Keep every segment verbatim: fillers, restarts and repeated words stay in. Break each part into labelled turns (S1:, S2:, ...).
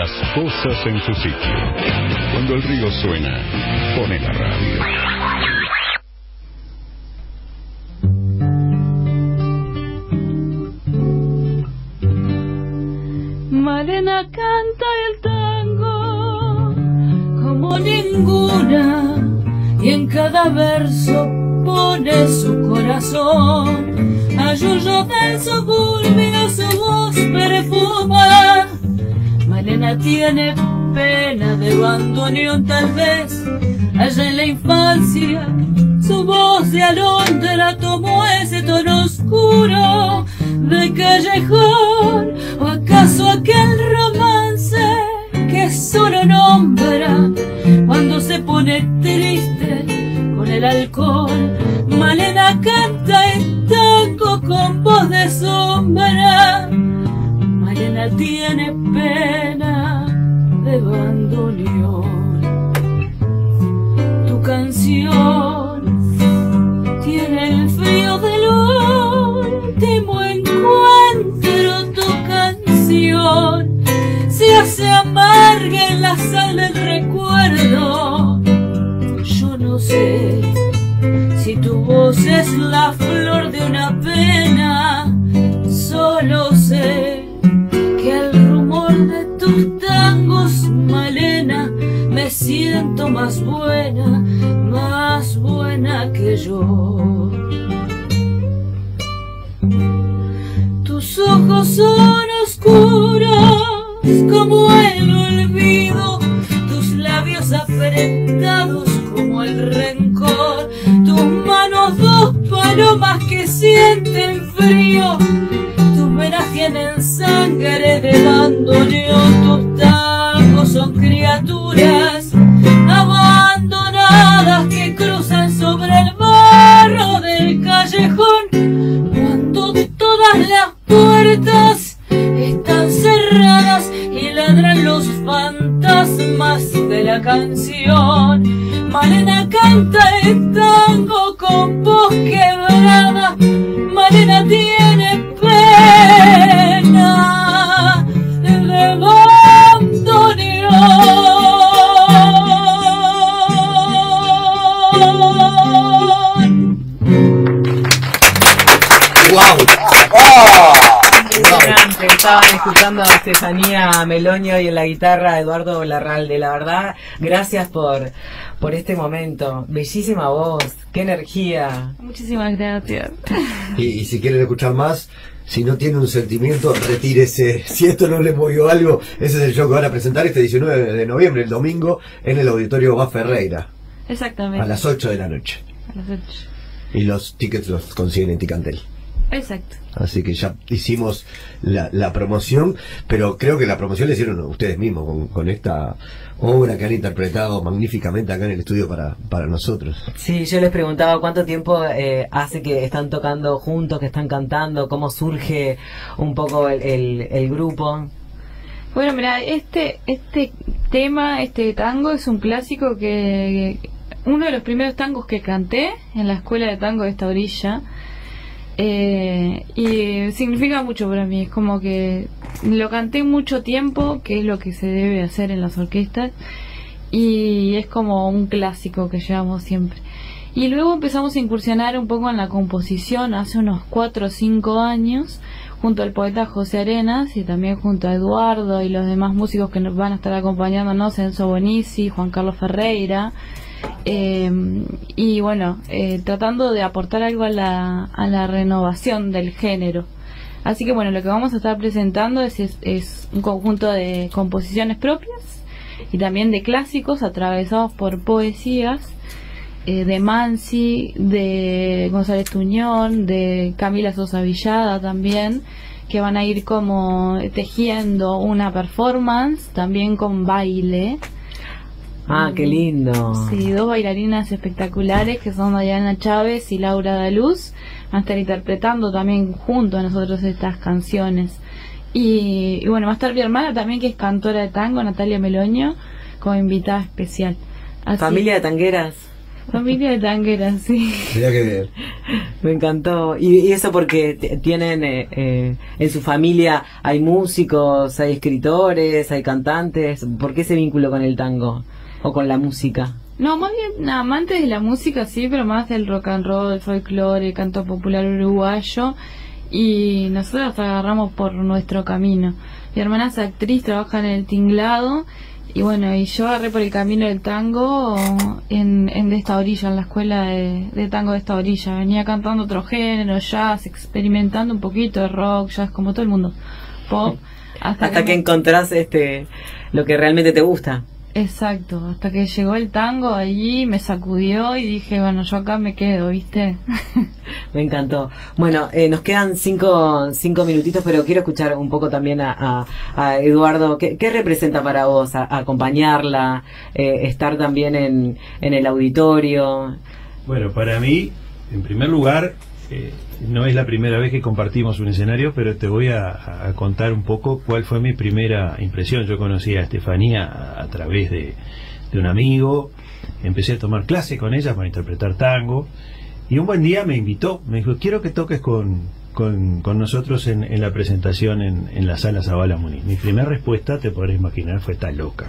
S1: las cosas en su sitio. Cuando el río suena, pone la radio.
S2: Malena canta el tango como ninguna, y en cada verso pone su corazón. A Yuyo del suburbio su voz perfuma. Malena tiene pena de bandoneón, tal vez allá en la infancia su voz de alondra tomó ese tono oscuro de callejón. ¿O acaso aquel romance que solo nombra cuando se pone triste con el alcohol? Malena canta el tango con voz de sombra. Malena tiene pena de bandoneón. Tu canción tiene el frío del último encuentro. Tu canción se hace amarga en la sal del recuerdo. Yo no sé si tu voz es la flor de una pena. Solo sé que al rumor de tus tangos, Malena, me siento más buena, más buena que yo. Tus ojos son oscuros como el olvido, tus labios apretados como el rencor, tus manos dos palomas que sienten frío, tus venas tienen sangre de bandoneón. Tus tangos son criaturas abandonadas que cruzan sobre el barro del callejón cuando todas las puertas están cerradas y ladran los fantasmas de la canción. Malena canta el tango con voz quebrada. Malena tiene pena de bandoneón.
S3: ¡Wow! ¡Oh!
S4: Estaban escuchando a Estefanía Melonio y en la guitarra Eduardo Larralde. La verdad, gracias por, por este momento. Bellísima voz, qué energía.
S2: Muchísimas gracias.
S3: Y, y si quieren escuchar más, si no tiene un sentimiento, retírese. Si esto no le movió algo, ese es el show que van a presentar este diecinueve de noviembre, el domingo, en el Auditorio Va Ferreira.
S2: Exactamente.
S3: A las ocho de la noche.
S2: A las ocho.
S3: Y los tickets los consiguen en Ticantel.
S2: Exacto.
S3: Así que ya hicimos la, la promoción, pero creo que la promoción la hicieron ustedes mismos con, con esta obra que han interpretado magníficamente acá en el estudio para, para nosotros.
S4: Sí, yo les preguntaba cuánto tiempo eh, hace que están tocando juntos, que están cantando, cómo surge un poco el, el, el grupo.
S2: Bueno, mira, este, este tema, este tango es un clásico que, que uno de los primeros tangos que canté en la escuela de tango de esta orilla. Eh, y significa mucho para mí, es como que lo canté mucho tiempo, que es lo que se debe hacer en las orquestas, y es como un clásico que llevamos siempre. Y luego empezamos a incursionar un poco en la composición hace unos cuatro o cinco años, junto al poeta José Arenas y también junto a Eduardo y los demás músicos que nos van a estar acompañándonos, Enzo Bonici, Juan Carlos Ferreira. Eh, y bueno, eh, tratando de aportar algo a la, a la renovación del género. Así que bueno, lo que vamos a estar presentando es, es, es un conjunto de composiciones propias y también de clásicos atravesados por poesías eh, de Mansi, de González Tuñón, de Camila Sosa Villada también, que van a ir como tejiendo una performance también con baile.
S4: Ah, qué lindo.
S2: Sí, dos bailarinas espectaculares que son Diana Chávez y Laura Daluz. Van a estar interpretando también junto a nosotros estas canciones. Y, y bueno, va a estar mi hermana también, que es cantora de tango, Natalia Meloño, como invitada especial. Así,
S4: Familia de tangueras.
S2: Familia de tangueras, sí.
S3: Mirá que bien.
S4: Me encantó. Y, y eso porque t- tienen eh, eh, en su familia hay músicos, hay escritores, hay cantantes. ¿Por qué ese vínculo con el tango o con la música?
S2: No, más bien amantes de la música, sí, pero más del rock and roll, el folclore, el canto popular uruguayo. Y nosotros agarramos por nuestro camino. Mi hermana es actriz, trabaja en el tinglado. Y bueno, y yo agarré por el camino del tango en, en de esta orilla, en la escuela de, de tango de esta orilla. Venía cantando otro género, jazz, experimentando un poquito de rock, jazz, como todo el mundo, pop.
S4: Hasta, hasta que, que encontrás este, lo que realmente te gusta.
S2: Exacto, hasta que llegó el tango allí, me sacudió y dije, bueno, yo acá me quedo, ¿viste?
S4: Me encantó. Bueno, eh, nos quedan cinco, cinco minutitos, pero quiero escuchar un poco también a, a, a Eduardo. ¿Qué, ¿Qué representa para vos a, a acompañarla, eh, estar también en, en el auditorio?
S5: Bueno, para mí, en primer lugar, eh, no es la primera vez que compartimos un escenario, pero te voy a, a contar un poco cuál fue mi primera impresión. Yo conocí a Estefanía a, a través de, de un amigo, empecé a tomar clase con ella para interpretar tango, y un buen día me invitó, me dijo, quiero que toques con, con, con nosotros en, en la presentación en, en la sala Zabala Muniz. Mi primera respuesta, te podrás imaginar, fue tan loca.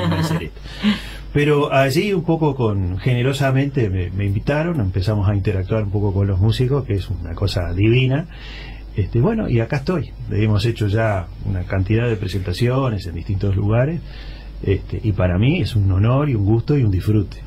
S5: Pero allí un poco con generosamente me, me invitaron, empezamos a interactuar un poco con los músicos, que es una cosa divina. Este, bueno, y acá estoy. Hemos hecho ya una cantidad de presentaciones en distintos lugares, este, y para mí es un honor y un gusto y un disfrute.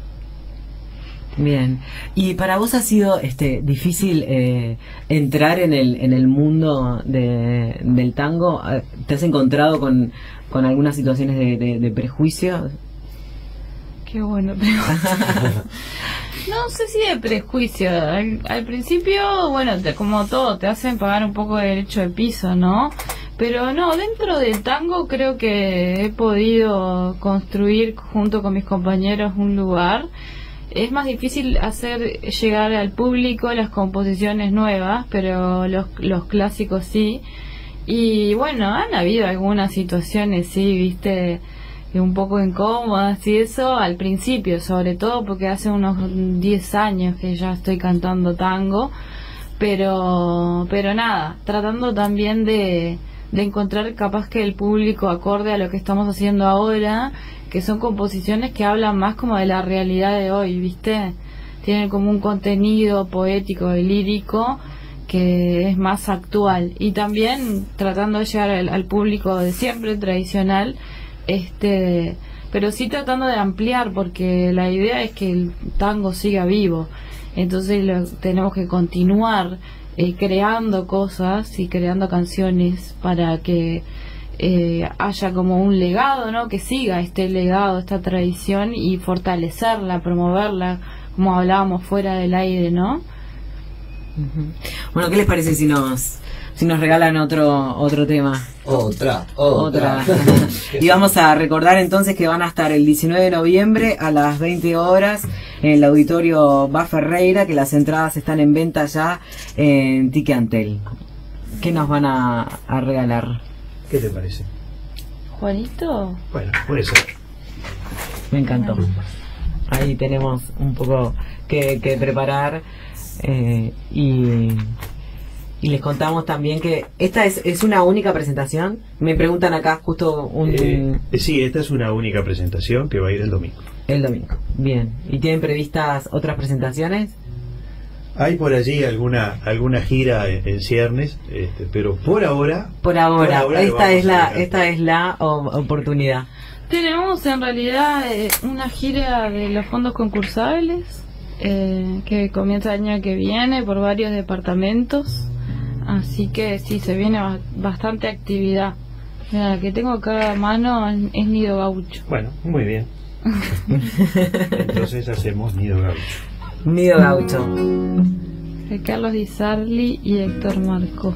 S4: Bien. ¿Y para vos ha sido este difícil eh, entrar en el en el mundo de, del tango? ¿Te has encontrado con, con algunas situaciones de, de, de prejuicio?
S2: Qué bueno, pero... no sé si de prejuicio. Al, al principio, bueno, te, como todo, te hacen pagar un poco de derecho de piso, ¿no? Pero no, dentro del tango creo que he podido construir junto con mis compañeros un lugar. Es más difícil hacer llegar al público las composiciones nuevas, pero los, los clásicos sí. Y bueno, han habido algunas situaciones, sí, viste, un poco incómodas y eso al principio, sobre todo porque hace unos diez años que ya estoy cantando tango, pero pero nada, tratando también de, de encontrar capaz que el público acorde a lo que estamos haciendo ahora, que son composiciones que hablan más como de la realidad de hoy, ¿viste? Tienen como un contenido poético y lírico que es más actual, y también tratando de llegar al, al público de siempre tradicional, este pero sí tratando de ampliar, porque la idea es que el tango siga vivo, entonces lo, tenemos que continuar eh, creando cosas y creando canciones para que eh, haya como un legado, ¿no? Que siga este legado, esta tradición, y fortalecerla, promoverla, como hablábamos fuera del aire, ¿no?
S4: Bueno, ¿qué les parece si nos si nos regalan otro otro tema?
S3: Otra, otra.
S4: Otra. Y vamos a recordar entonces que van a estar el diecinueve de noviembre a las veinte horas en el auditorio Bas Ferreira, que las entradas están en venta ya en Ticantel. ¿Qué nos van a, a regalar?
S5: ¿Qué te parece?
S2: ¿Juanito?
S5: Bueno, puede ser.
S4: Me encantó. Ahí tenemos un poco que, que preparar. Eh, y, y les contamos también que esta es, es una única presentación. Me preguntan acá justo un...
S5: Eh, sí, esta es una única presentación que va a ir el domingo.
S4: El domingo, bien. ¿Y tienen previstas otras presentaciones?
S5: Hay por allí alguna alguna gira en, en ciernes, este, pero por ahora...
S4: Por ahora, por ahora esta, es la,
S5: a
S4: esta es la o, oportunidad.
S2: Tenemos en realidad eh, una gira de los fondos concursables eh, que comienza el año que viene por varios departamentos, así que sí, se viene ba bastante actividad. Mira, la que tengo acá a mano es Nido Gaucho.
S5: Bueno, muy bien. Entonces hacemos Nido Gaucho.
S4: Nido Gaucho.
S2: De Carlos Di Sarli y Héctor Marco.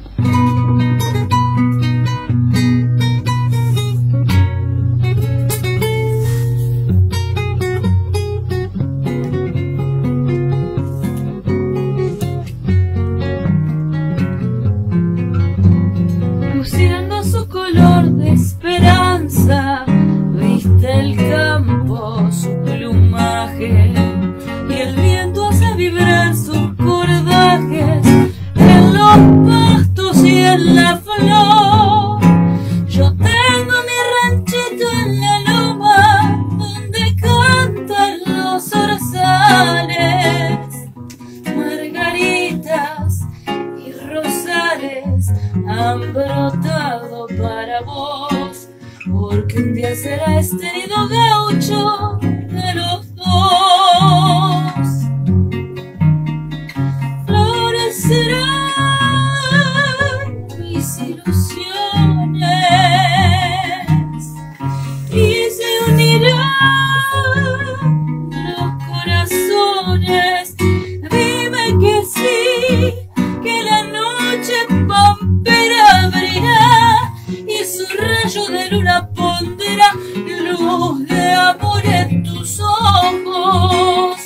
S6: Luciendo su color de esperanza, viste el campo, su plumaje, porque un día será este nido gaucho de los dos. Florecerán mis ilusiones y se unirán los corazones. Dime que sí, que la noche pampera abrirá y su rayo de luna pondrá luz de amor en tus ojos.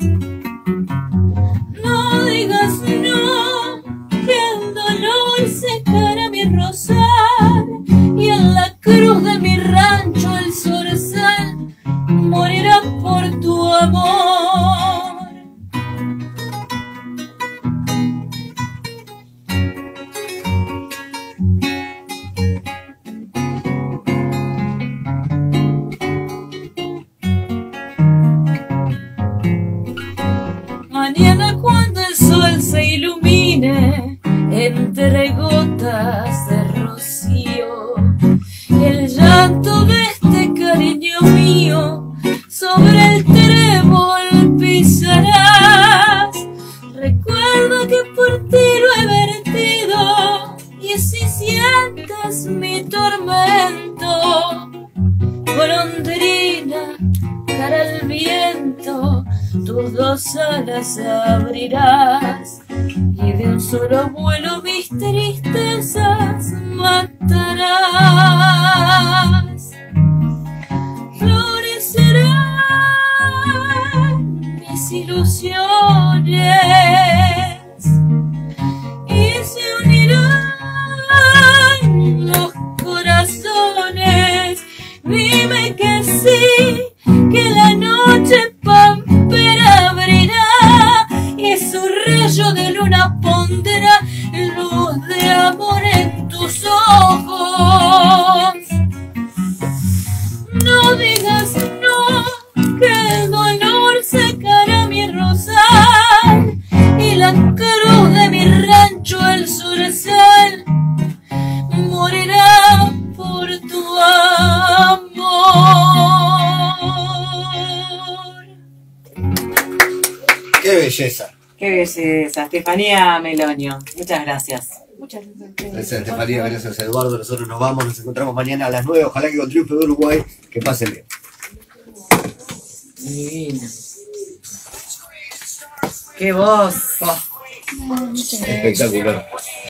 S6: No digas no, que el dolor secará mi rosal y en la cruz de mi rancho el zorzal morirá por tu amor. Mañana cuando el sol se ilumine entre gotas de rocío, el llanto de este cariño mío sobre el trébol pisarás. Recuerda que por ti lo he vertido y si sientes mi tormento, golondrina, cara al viento, tus dos alas abrirás y de un solo vuelo mis tristezas matarás. Florecerán mis ilusiones y se unirán los corazones. Dime que sí, que la noche pampera abrirá y su rayo de luna pondrá luz de amor en tus ojos. No digas no, que el dolor secará mi rosal y la cruz de mi rancho el zorzal morirá por tu amor.
S3: ¡Qué belleza!
S4: Qué belleza, Estefanía Melonio. Muchas gracias.
S2: Muchas gracias.
S3: Gracias, Estefanía, gracias, Eduardo. Nosotros nos vamos, nos encontramos mañana a las nueve. Ojalá que con triunfo de Uruguay, que pasen bien.
S4: Divina. Qué voz. Oh.
S3: Espectacular.